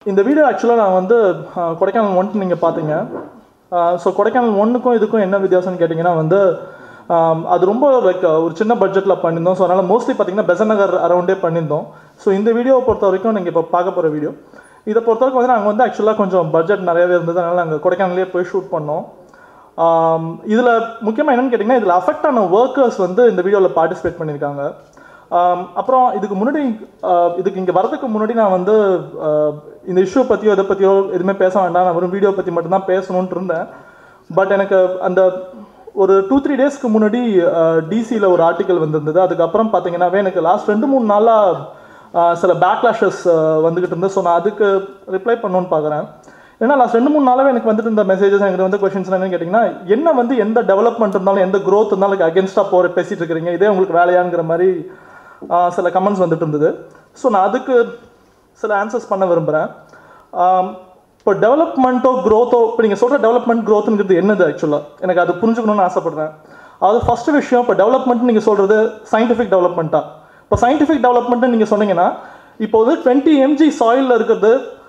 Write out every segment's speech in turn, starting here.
இந்த வீடியோ ஆக்சுவலாக நான் வந்து கொடைக்கானல் 1 நீங்கள் பார்த்தீங்க. ஸோ கொடைக்கானல் 1க்கும் இதுக்கும் என்ன வித்தியாசம்னு கேட்டிங்கன்னா வந்து அது ரொம்ப லைக் ஒரு சின்ன பட்ஜெட்டில் பண்ணியிருந்தோம். ஸோ அதனால் மோஸ்ட்லி பார்த்தீங்கன்னா பெசன்ட் நகர் அரௌண்டே பண்ணியிருந்தோம். ஸோ இந்த வீடியோவை பொறுத்த வரைக்கும் நீங்கள் இப்போ பார்க்க போகிற வீடியோ இதை பொறுத்த வரைக்கும் வந்து நாங்கள் வந்து ஆக்சுவலாக கொஞ்சம் பட்ஜெட் நிறையவே இருந்தது. அதனால் நாங்கள் கொடைக்கானலே போய் ஷூட் பண்ணோம். இதில் முக்கியமாக என்னென்னு கேட்டிங்கன்னா இதில் அஃபெக்ட் ஆன ஒர்க்கர்ஸ் வந்து இந்த வீடியோவில் பார்ட்டிசிபேட் பண்ணியிருக்காங்க. அப்புறம் இதுக்கு முன்னாடி இதுக்கு இங்கே வரதுக்கு முன்னாடி நான் வந்து இந்த இஷ்யூ பற்றியோ இதை பற்றியோ எதுவுமே பேச வேண்டாம், நான் வெறும் வீடியோ பற்றி மட்டும்தான் பேசணுன்ட்டு இருந்தேன். பட் எனக்கு அந்த ஒரு 2-3 டேஸ்க்கு முன்னாடி டிசியில் ஒரு ஆர்டிக்கல் வந்திருந்தது. அதுக்கப்புறம் பார்த்தீங்கன்னாவே எனக்கு லாஸ்ட் 2-3 நாளாக சில பேக்லாஷஸ் வந்துக்கிட்டு இருந்தது. ஸோ நான் அதுக்கு ரிப்ளை பண்ணணுன்னு பார்க்குறேன். ஏன்னா லாஸ்ட் 2-3 நாளாகவே எனக்கு வந்துட்டு இந்த மெசேஜஸ் எனக்கு வந்து கொஷின்ஸ் என்னன்னு கேட்டிங்கன்னா என்ன வந்து எந்த டெவலப்மெண்ட் இருந்தாலும் எந்த க்ரோத் இருந்தாலும் அகேன்ஸ்டாக பேசிகிட்டு இருக்கிறீங்க, இதே உங்களுக்கு வேலையாங்கிற மாதிரி சில கமெண்ட்ஸ் வந்துட்டு இருந்தது. ஸோ நான் அதுக்கு சில ஆன்சர்ஸ் பண்ண விரும்புகிறேன். இப்போ டெவலப்மெண்ட்டோ க்ரோத்தோ இப்போ நீங்கள் சொல்கிற டெவலப்மெண்ட் க்ரோத்துங்கிறது என்னது ஆக்சுவலாக எனக்கு அது புரிஞ்சுக்கணும்னு ஆசைப்பட்றேன். அது ஃபஸ்ட்டு விஷயம். இப்போ டெவலப்மெண்ட் நீங்கள் சொல்கிறது சயின்டிஃபிக் டெவலப்மெண்ட்டாக. இப்போ சயின்டிஃபிக் டெவலப்மெண்ட்டு நீங்கள் சொன்னீங்கன்னா இப்போ வந்து 20 mg சாயிலில் இருக்கிறது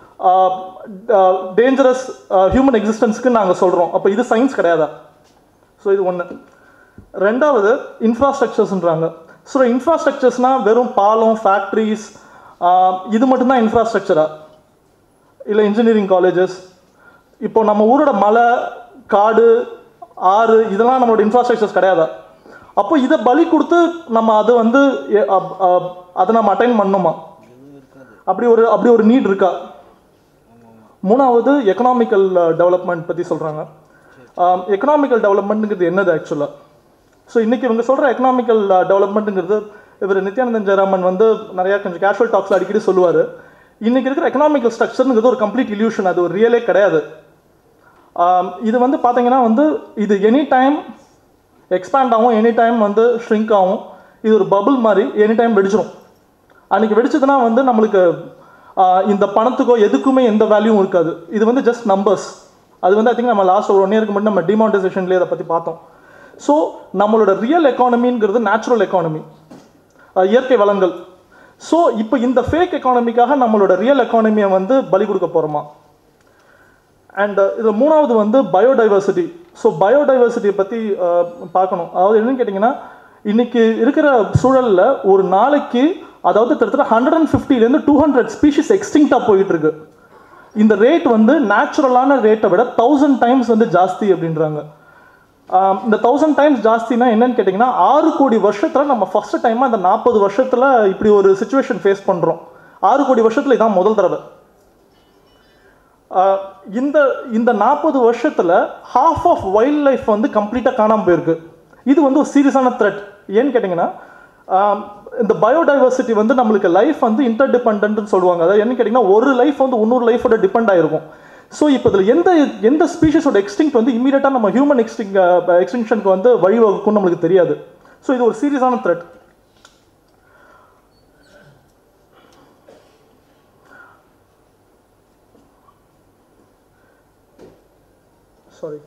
டேஞ்சரஸ் ஹியூமன் எக்ஸிஸ்டன்ஸ்க்கு நாங்கள் சொல்கிறோம். அப்போ இது சயின்ஸ் கிடையாதா? ஸோ இது ஒன்று. ரெண்டாவது இன்ஃப்ராஸ்ட்ரக்சர்ஸ்ன்றாங்க. ஸோ இன்ஃப்ராஸ்ட்ரக்சர்ஸ்னால் வெறும் பாலம், ஃபேக்ட்ரிஸ் இது மட்டும்தான் இன்ஃப்ராஸ்ட்ரக்சரா? இல்லை இன்ஜினியரிங் காலேஜஸ், இப்போ நம்ம ஊரோட மலை, காடு, ஆறு இதெல்லாம் நம்மளோட இன்ஃப்ராஸ்ட்ரக்சர்ஸ் கிடையாதா? அப்போ இதை பலி கொடுத்து நம்ம அதை வந்து அதை நம்ம அட்டைன் பண்ணணுமா? அப்படி ஒரு நீட் இருக்கா? மூணாவது எக்கனாமிக்கல் டெவலப்மெண்ட் பற்றி சொல்கிறாங்க. எக்கனாமிக்கல் டெவலப்மெண்ட்டுங்கிறது என்னது ஆக்சுவலாக? ஸோ இன்றைக்கி இவங்க சொல்கிற எக்கனாமிக்கல் டெவலப்மெண்ட்டுங்கிறது இவர் நித்யானந்தன் ஜெயராமன் வந்து நிறையா கொஞ்சம் கேஷுவல் டாக்ஸில் அடிக்கடி சொல்லுவார். இன்றைக்கி இருக்கிற எக்கனாமிக்கல் ஸ்ட்ரக்சருங்கிறது ஒரு கம்ப்ளீட் இல்யூஷன், அது ஒரு ரியலே கிடையாது. இது வந்து பார்த்தீங்கன்னா வந்து இது எனி டைம் எக்ஸ்பேண்ட் ஆகும், எனி டைம் வந்து ஷ்ரிங்க் ஆகும். இது ஒரு பபுள் மாதிரி எனி டைம் வெடிச்சிடும். அன்றைக்கி வெடிச்சதுன்னா வந்து நம்மளுக்கு இந்த பணத்துக்கோ எதுக்குமே எந்த வேல்யூவும் இருக்காது. இது வந்து ஜஸ்ட் நம்பர்ஸ். அது வந்து ஐ திங்க் நம்ம லாஸ்ட் ஒரு 1 இயருக்கு முன்னாடி நம்ம டிமானிட்டைசேஷன்லேயே அதை பற்றி பார்த்தோம். ஸோ நம்மளோட ரியல் எக்கானமிங்கிறது நேச்சுரல் எக்கானமி, இயற்கை வளங்கள். ஸோ இப்போ இந்த ஃபேக் எக்கானமிக்காக நம்மளோட ரியல் எக்கானமியை வந்து பலி கொடுக்க போகிறோமா? அண்ட் இது மூணாவது வந்து பயோடைவர்சிட்டி. ஸோ பயோடைவர்சிட்டியை பற்றி பார்க்கணும். அதாவது என்னன்னு கேட்டிங்கன்னா இன்றைக்கி இருக்கிற சூழலில் ஒரு நாளைக்கு அதாவது கிட்டத்தட்ட 150லேருந்து 200 ஸ்பீஷிஸ் எக்ஸ்டிங்க்டாக போயிட்டுருக்கு. இந்த ரேட் வந்து நேச்சுரலான ரேட்டை விட 1000 டைம்ஸ் வந்து ஜாஸ்தி அப்படின்றாங்க. இந்த 1000 டைம்ஸ் ஜாஸ்தினா என்னன்னு கேட்டிங்கன்னா 6 கோடி வருஷத்தில் நம்ம ஃபஸ்ட்டு டைமாக அந்த 40 வருஷத்தில் இப்படி ஒரு சுச்சுவேஷன் ஃபேஸ் பண்ணுறோம். 6 கோடி வருஷத்தில் இதான் முதல் தடவை. இந்த 40 வருஷத்தில் ஹாஃப் ஆஃப் வைல்ட் லைஃப் வந்து கம்ப்ளீட்டாக காணாமல் போயிருக்கு. இது வந்து ஒரு சீரியஸான த்ரெட். ஏன்னு கேட்டிங்கன்னா இந்த பயோடைவர்சிட்டி வந்து நம்மளுக்கு லைஃப் வந்து இன்டர்டிபெண்டன்ட்னு சொல்லுவாங்க. அதாவது என்ன கேட்டிங்கன்னா ஒரு லைஃப் வந்து இன்னொரு லைஃபோட டிபெண்ட் ஆகிருக்கும். ஸோ இப்போ இதில் எந்த ஸ்பீஷஸோட எக்ஸ்டிங்க்ட் வந்து இமீடியட்டாக நம்ம ஹியூமன் எக்ஸ்டிங்ஷனுக்கு வந்து வழிவகுக்கும்னு நம்மளுக்கு தெரியாது. ஸோ இது ஒரு சீரியஸான த்ரெட். சாரி.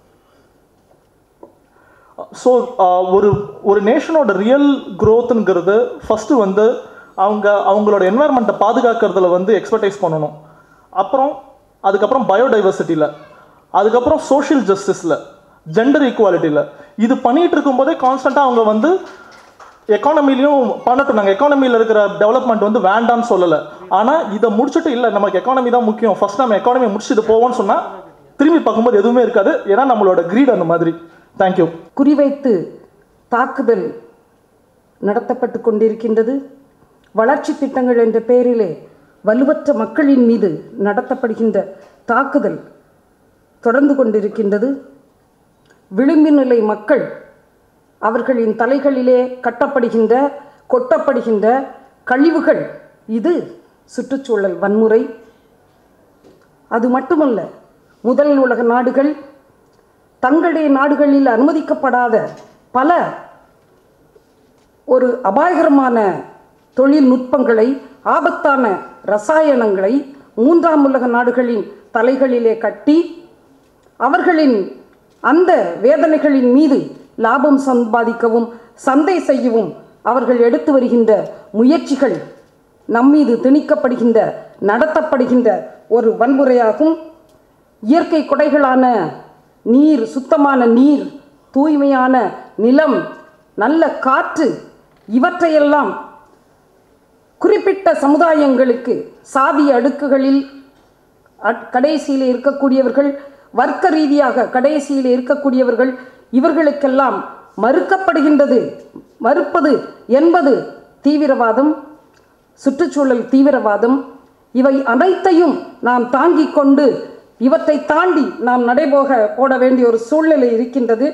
ஸோ ஒரு நேஷனோட ரியல் க்ரோத்துங்கிறது ஃபஸ்ட்டு வந்து அவங்களோட என்வாயர்மெண்ட்டை பாதுகாக்கிறதுல வந்து எக்ஸ்பர்டைஸ் பண்ணணும். அதுக்கப்புறம் பயோடைவர்சிட்டியில், அதுக்கப்புறம் சோஷியல் ஜஸ்டிஸில், ஜெண்டர் ஈக்குவாலிட்டியில் இது பண்ணிகிட்டு இருக்கும்போதே கான்ஸ்டண்ட்டாக அவங்க வந்து எக்கானமிலையும் பண்ணட்டும். நாங்கள் எக்கானமியில் இருக்கிற டெவலப்மெண்ட் வந்து வேண்டான்னு சொல்லலை. ஆனால் இதை முடிச்சுட்டு இல்லை நமக்கு எக்கானமி தான் முக்கியம், ஃபஸ்ட் நம்ம எக்கானமியை முடிச்சுட்டு போவோம்னு சொன்னால் திரும்பி பார்க்கும்போது எதுவுமே இருக்காது. ஏன்னா நம்மளோட கிரீட் அந்த மாதிரி. தேங்க்யூ. குறிவைத்து தாக்குதல் நடத்தப்பட்டு கொண்டிருக்கின்றது. வளர்ச்சி திட்டங்கள் என்ற பெயரிலே வலுவற்ற மக்களின் மீது நடத்தப்படுகின்ற தாக்குதல் தொடர்ந்து கொண்டிருக்கின்றது. விளிம்பு நிலை மக்கள் அவர்களின் தலைகளிலே கொட்டப்படுகின்ற கழிவுகள் இது சுற்றுச்சூழல் வன்முறை. அது மட்டுமல்ல, முதல் உலக நாடுகள் தங்களுடைய நாடுகளில் அனுமதிக்கப்படாத பல ஒரு அபாயகரமான தொழில்நுட்பங்களை, ஆபத்தான ரசாயனங்களை 3ஆம் உலக நாடுகளின் தலைகளிலே கட்டி அவர்களின் அந்த வேதனைகளின் மீது லாபம் சம்பாதிக்கவும் சந்தை செய்யவும் அவர்கள் எடுத்து வருகின்ற முயற்சிகள், நம்மீது திணிக்கப்படுகின்ற நடத்தப்படுகின்ற ஒரு வன்முறையாகும். இயற்கை கொடைகளான நீர், சுத்தமான நீர், தூய்மையான நிலம், நல்ல காற்று, இவற்றையெல்லாம் குறிப்பிட்ட சமுதாயங்களுக்கு சாதி அடுக்குகளில் கடைசியில் இருக்கக்கூடியவர்கள், வர்க்க ரீதியாக கடைசியில் இருக்கக்கூடியவர்கள், இவர்களுக்கெல்லாம் மறுக்கப்படுகின்றது. மறுப்பது என்பது தீவிரவாதம், சுற்றுச்சூழல் தீவிரவாதம். இவை அனைத்தையும் நாம் தாங்கிக் கொண்டு இவற்றை தாண்டி நாம் போட வேண்டிய ஒரு சூழ்நிலை இருக்கின்றது.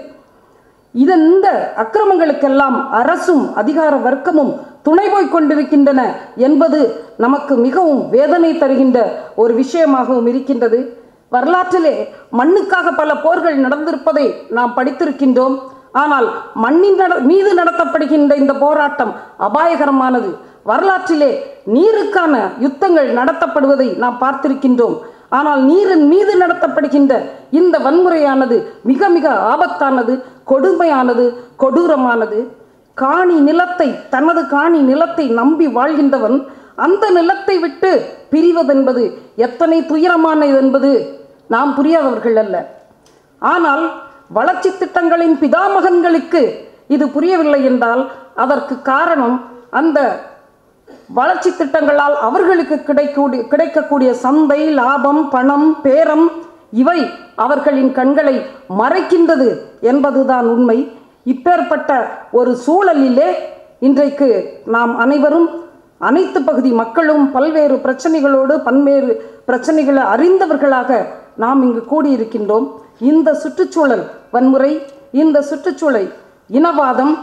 இந்த அக்கிரமங்களுக்கெல்லாம் அரசும் அதிகார வர்க்கமும் துணை போய் கொண்டிருக்கின்றன என்பது நமக்கு மிகவும் வேதனை தருகின்ற ஒரு விஷயமாகவும் இருக்கின்றது. வரலாற்றிலே மண்ணுக்காக பல போர்கள் நடந்திருப்பதை நாம் படித்திருக்கின்றோம். ஆனால் மண்ணின் மீது நடத்தப்படுகின்ற இந்த போராட்டம் அபாயகரமானது. வரலாற்றிலே நீருக்கான யுத்தங்கள் நடத்தப்படுவதை நாம் பார்த்திருக்கின்றோம். ஆனால் நீரின் மீது நடத்தப்படுகின்ற இந்த வன்முறையானது மிக மிக ஆபத்தானது, கொடுமையானது, கொடூரமானது. காணி நிலத்தை, தனது காணி நிலத்தை நம்பி வாழ்கின்றவன் அந்த நிலத்தை விட்டு பிரிவதென்பது எத்தனை துயரமானது என்பது நாம் புரியாதவர்கள் அல்ல. ஆனால் வளர்ச்சி திட்டங்களின் பிதாமகன்களுக்கு இது புரியவில்லை என்றால் அதற்கு காரணம் அந்த வளர்ச்சி திட்டங்களால் அவர்களுக்கு கிடைக்கக்கூடிய சந்தை, லாபம், பணம், பேரம், இவை அவர்களின் கண்களை மறைக்கின்றது என்பதுதான் உண்மை. இப்பேற்பட்ட ஒரு சூழலிலே இன்றைக்கு நாம் அனைவரும், அனைத்து பகுதி மக்களும் பல்வேறு பிரச்சனைகளோடு பல்வேறு பிரச்சனைகளை அறிந்தவர்களாக நாம் இங்கு கூடியிருக்கின்றோம். இந்த சுற்றுச்சூழல் வன்முறை, இந்த சுற்றுச்சூழல் இனவாதம்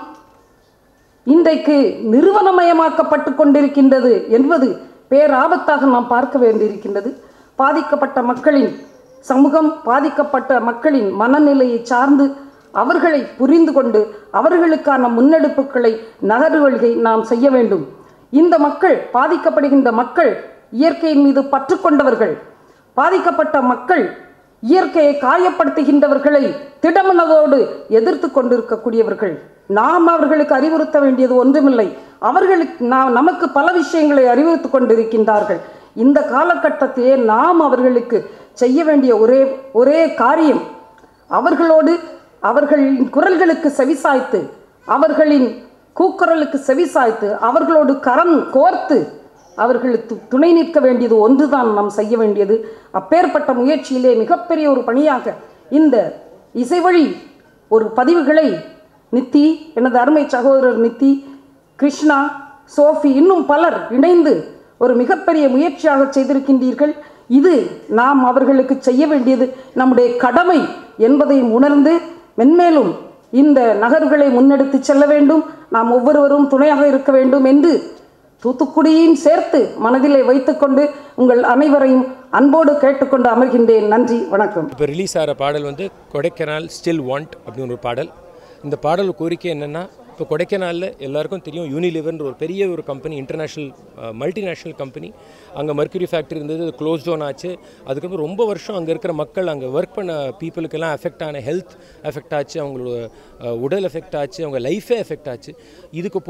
இன்றைக்கு நிறுவனமயமாக்கப்பட்டு கொண்டிருக்கின்றது என்பது பேராபத்தாக நாம் பார்க்க வேண்டியிருக்கின்றது. பாதிக்கப்பட்ட மக்களின் சமூகம், பாதிக்கப்பட்ட மக்களின் மனநிலையை சார்ந்து அவர்களை புரிந்து கொண்டு அவர்களுக்கான முன்னெடுப்புகளை, நகர்வுகளை நாம் செய்ய வேண்டும். இந்த மக்கள், பாதிக்கப்படுகின்ற மக்கள் இயற்கையின் மீது பற்று கொண்டவர்கள். பாதிக்கப்பட்ட மக்கள் இயற்கையை காயப்படுத்துகின்றவர்களை திடமனதோடு எதிர்த்து கொண்டிருக்கக்கூடியவர்கள். நாம் அவர்களுக்கு அறிவுறுத்த வேண்டியது ஒன்றுமில்லை. அவர்களுக்கு நமக்கு பல விஷயங்களை அறிவுறுத்தி கொண்டிருக்கின்றார்கள். இந்த காலகட்டத்திலே நாம் அவர்களுக்கு செய்ய வேண்டிய ஒரே காரியம், அவர்களோடு அவர்களின் குரல்களுக்கு செவிசாய்த்து, அவர்களின் கூக்குரலுக்கு செவிசாய்த்து, அவர்களோடு கரம் கோர்த்து அவர்களுக்கு துணை நிற்க வேண்டியது ஒன்றுதான் நாம் செய்ய வேண்டியது. அப்பேற்பட்ட முயற்சியிலே மிகப்பெரிய ஒரு பணியாக இந்த இசைவழி ஒரு பதிவுகளை நித்தி, எனது அருமை சகோதரர் நித்தி, கிருஷ்ணா, சோஃபி, இன்னும் பலர் இணைந்து ஒரு மிகப்பெரிய முயற்சியாக செய்திருக்கின்றீர்கள். இது நாம் அவர்களுக்கு செய்ய வேண்டியது நம்முடைய கடமை என்பதையும் உணர்ந்து மென்மேலும் இந்த நகர்வுகளை முன்னெடுத்து செல்ல வேண்டும். நாம் ஒவ்வொருவரும் துணையாக இருக்க வேண்டும் என்று தூத்துக்குடியையும் சேர்த்து மனதிலே வைத்துக்கொண்டு உங்கள் அனைவரையும் அன்போடு கேட்டுக்கொண்டு அமர்கின்றேன். நன்றி, வணக்கம். இப்போ ரிலீஸ் ஆகிற பாடல் வந்து கொடைக்கானல் ஸ்டில் வாண்ட் அப்படின்னு ஒரு பாடல். இந்த பாடல் கோரிக்கை என்னென்னா, இப்போ கொடைக்கானலில் எல்லாருக்கும் தெரியும் யூனிலிவர்ன்ற ஒரு பெரிய ஒரு கம்பெனி, இன்டர்நேஷ்னல் மல்டிநேஷ்னல் கம்பெனி. அங்கே மர்க்யூரி ஃபேக்ட்ரி இருந்தது, அது க்ளோஸ் டவுன் ஆச்சு. அதுக்கப்புறம் ரொம்ப வருஷம் அங்கே இருக்கிற மக்கள், அங்கே ஒர்க் பண்ண பீப்புளுக்கெல்லாம் எஃபெக்ட் ஆன, ஹெல்த் எஃபெக்ட் ஆச்சு, அவங்களோட உடல் எஃபெக்ட் ஆச்சு, அவங்க லைஃபே எஃபெக்ட் ஆச்சு. இதுக்கு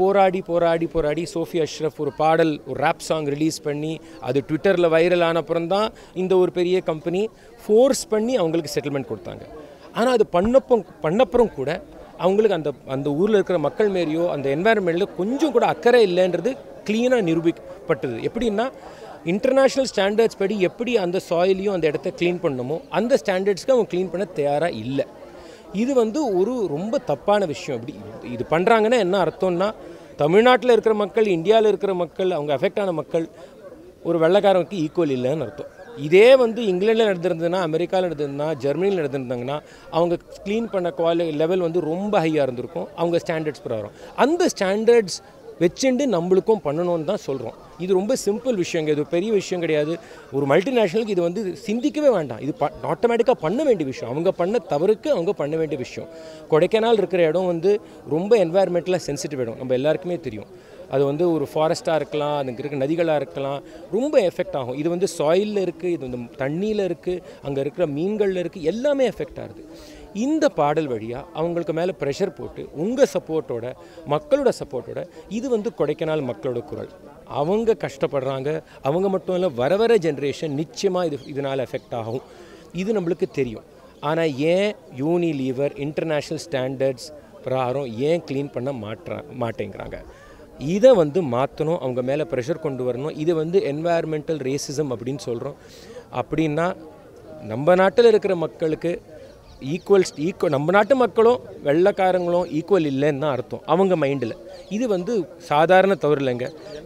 போராடி சோஃபி அஷ்ரஃப் ஒரு பாடல், ஒரு ரேப் சாங் ரிலீஸ் பண்ணி அது ட்விட்டரில் வைரல் ஆன அப்புறம் தான் இந்த ஒரு பெரிய கம்பெனி ஃபோர்ஸ் பண்ணி அவங்களுக்கு செட்டில்மெண்ட் கொடுத்தாங்க. ஆனால் அது பண்ணப்புறம் கூட அவங்களுக்கு அந்த ஊரில் இருக்கிற மக்கள் மாரியோ அந்த என்வாயர்மெண்ட்டில் கொஞ்சம் கூட அக்கறை இல்லைன்றது க்ளீனாக நிரூபிக்கப்பட்டது. எப்படின்னா, இன்டர்நேஷ்னல் ஸ்டாண்டர்ட்ஸ் படி எப்படி அந்த சாயிலையும் அந்த இடத்த க்ளீன் பண்ணணுமோ அந்த ஸ்டாண்டர்ட்ஸ்க்கு அவங்க க்ளீன் பண்ண தயாராக இல்லை. இது வந்து ஒரு ரொம்ப தப்பான விஷயம். இப்படி இது பண்ணுறாங்கன்னா என்ன அர்த்தம்னா, தமிழ்நாட்டில் இருக்கிற மக்கள், இந்தியாவில் இருக்கிற மக்கள், அவங்க அஃபெக்ட் ஆன மக்கள் ஒரு வெள்ளைக்காரனுக்கு ஈக்குவல் இல்லைன்னு அர்த்தம். இதே வந்து இங்கிலாண்டில் நடந்திருந்ததுன்னா, அமெரிக்காவில் நடந்திருந்தா, ஜெர்மனியில் நடந்திருந்தாங்கன்னா அவங்க க்ளீன் பண்ண லெவல் வந்து ரொம்ப ஹையாக இருந்திருக்கும். அவங்க ஸ்டாண்டர்ட்ஸ் பிரகாரம் அந்த ஸ்டாண்டர்ட்ஸ் வச்சுட்டு நம்மளுக்கும் பண்ணணும்னு தான் சொல்கிறோம். இது ரொம்ப சிம்பிள் விஷயங்க, இது பெரிய விஷயம் கிடையாது. ஒரு மல்டிநேஷ்னலுக்கு இது வந்து சிந்திக்கவே வேண்டாம். இது ஆட்டோமேட்டிக்காக பண்ண வேண்டிய விஷயம். அவங்க பண்ண தவறுக்கு அவங்க பண்ண வேண்டிய விஷயம். கொடைக்கானல் இருக்கிற இடம் வந்து ரொம்ப என்வாயர்மெண்ட்டில் சென்சிட்டிவ் இடம், நம்ம எல்லாருக்குமே தெரியும். அது வந்து ஒரு ஃபாரஸ்ட்டாக இருக்கலாம், அதுக்கு இருக்க நதிகளாக இருக்கலாம், ரொம்ப எஃபெக்ட் ஆகும். இது வந்து சாயிலில் இருக்குது, இது வந்து தண்ணியில் இருக்குது, அங்கே இருக்கிற மீன்களில் இருக்குது, எல்லாமே எஃபெக்ட் ஆகுது. இந்த பாடல் வழியாக அவங்களுக்கு மேலே ப்ரெஷர் போட்டு உங்கள் சப்போர்ட்டோட, மக்களோட சப்போர்ட்டோட, இது வந்து கொடைக்கானல் மக்களோட குரல். அவங்க கஷ்டப்படுறாங்க. அவங்க மட்டும் இல்லை, வர ஜென்ரேஷன் நிச்சயமாக இதனால் எஃபெக்ட் ஆகும். இது நம்மளுக்கு தெரியும். ஆனால் ஏன் யூனிலீவர் இன்டர்நேஷ்னல் ஸ்டாண்டர்ட்ஸ் பிரகாரம் ஏன் க்ளீன் பண்ண மாட்டேங்கிறாங்க? இதை மாற்றணும், அவங்க மேலே ப்ரெஷர் கொண்டு வரணும். இது என்வாயர்மெண்டல் ரேசிசம் அப்படின்னு சொல்கிறோம். அப்படின்னா நம்ம நாட்டில் இருக்கிற மக்களுக்கு ஈக்குவல் நம்ம நாட்டு மக்களும் வெள்ளைக்காரங்களும் ஈக்குவல் இல்லைன்னு தான் அர்த்தம் அவங்க மைண்டில். இது சாதாரண தவறு இல்லைங்க.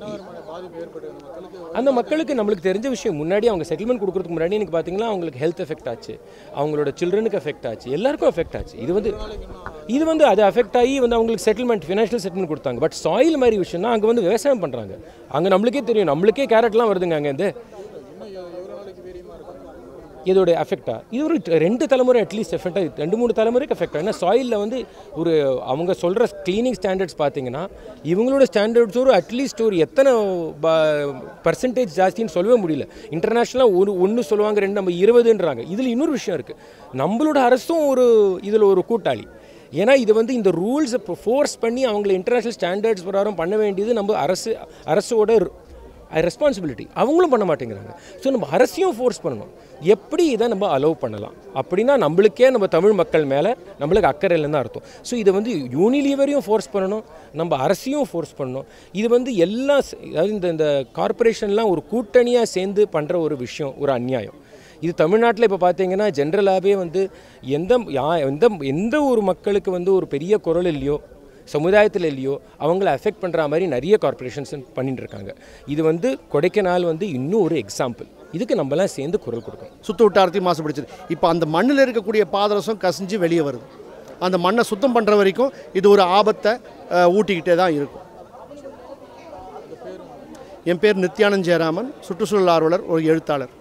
அந்த மக்களுக்கு நம்மளுக்கு தெரிஞ்ச விஷயம், முன்னாடி அவங்க செட்டில்மெண்ட் கொடுக்குறதுக்கு முன்னாடி எனக்கு பார்த்தீங்கன்னா அவங்களுக்கு ஹெல்த் எஃபெக்ட் ஆச்சு, அவங்களோட சில்ட்ரனுக்கு எஃபெக்ட் ஆச்சு, எல்லாருக்கும் எஃபெக்ட் ஆச்சு. இது அது அஃபெக்ட் ஆகி அவங்களுக்கு செட்டில்மெண்ட், ஃபினான்ஷியல் செட்டில்மெண்ட் கொடுத்தாங்க. பட் சாயில் மாதிரி விஷயம்னா அங்கே விவசாயம் பண்ணுறாங்க. அங்கே நம்மளுக்கே தெரியும், நம்மளுக்கே கேரட்லாம் வருதுங்க அங்கேருந்து. இதோட எஃபெக்டாக இது ஒரு 2 தலைமுறை அட்லீஸ்ட் எஃபெக்டாக 2-3 தலைமுறைக்கு எஃபெக்ட் ஆகும். ஏன்னா சாயிலில் ஒரு அவங்க சொல்கிற க்ளீனிங் ஸ்டாண்டர்ட்ஸ் பார்த்தீங்கன்னா இவங்களோட ஸ்டாண்டர்ட்ஸ் அட்லீஸ்ட் ஒரு எத்தனை பர்சன்டேஜ் ஜாஸ்தின்னு சொல்லவே முடியல. இன்டர்நேஷ்னலாக ஒன்று சொல்லுவாங்க, 2 நம்ம 20ன்றாங்க. இதில் இன்னொரு விஷயம் இருக்குது, நம்மளோட அரசும் இதில் ஒரு கூட்டாளி. ஏன்னா இது இந்த ரூல்ஸை ஃபோர்ஸ் பண்ணி அவங்கள இன்டர்நேஷ்னல் ஸ்டாண்டர்ட்ஸ் பிரகாரம் பண்ண வேண்டியது நம்ம அரசோட ரெஸ்பான்சிபிலிட்டி. அவங்களும் பண்ண மாட்டேங்கிறாங்க. ஸோ நம்ம அரசையும் ஃபோர்ஸ் பண்ணணும். எப்படி இதை நம்ம அலோவ் பண்ணலாம் அப்படின்னா நம்மளுக்கே நம்ம தமிழ் மக்கள் மேலே நம்மளுக்கு அக்கறை இல்லைன்னு அர்த்தம். ஸோ இதை யூனிலீவரையும் ஃபோர்ஸ் பண்ணணும், நம்ம அரசையும் ஃபோர்ஸ் பண்ணணும். இது எல்லாம் அதாவது இந்த கார்பரேஷன்லாம் ஒரு கூட்டணியாக சேர்ந்து பண்ணுற ஒரு விஷயம், ஒரு அநியாயம். இது தமிழ்நாட்டில் இப்போ பார்த்தீங்கன்னா ஜென்ரலாகவே எந்த ஒரு மக்களுக்கு ஒரு பெரிய குரல் இல்லையோ, சமுதாயத்தில் இல்லையோ, அவங்கள அஃபெக்ட் பண்ணுற மாதிரி நிறைய கார்பரேஷன்ஸ் பண்ணிட்டு இருக்காங்க. இது கொடைக்கானல் இன்னும் ஒரு எக்ஸாம்பிள். இதுக்கு நம்மலாம் சேர்ந்து குரல் கொடுக்கணும். சுத்த வட்டாரத்தை மாசுபடுத்துது. இப்போ அந்த மண்ணில் இருக்கக்கூடிய பாதரசம் கசிஞ்சு வெளியே வருது. அந்த மண்ணை சுத்தம் பண்ணுற வரைக்கும் இது ஒரு ஆபத்தை ஊட்டிக்கிட்டே தான் இருக்கும். என் பேர் நித்யானந்த் ஜெயராமன், சுற்றுச்சூழல் ஆர்வலர், ஒரு எழுத்தாளர்.